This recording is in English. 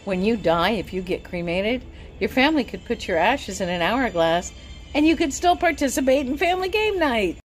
When you die, if you get cremated, your family could put your ashes in an hourglass and you could still participate in family game night.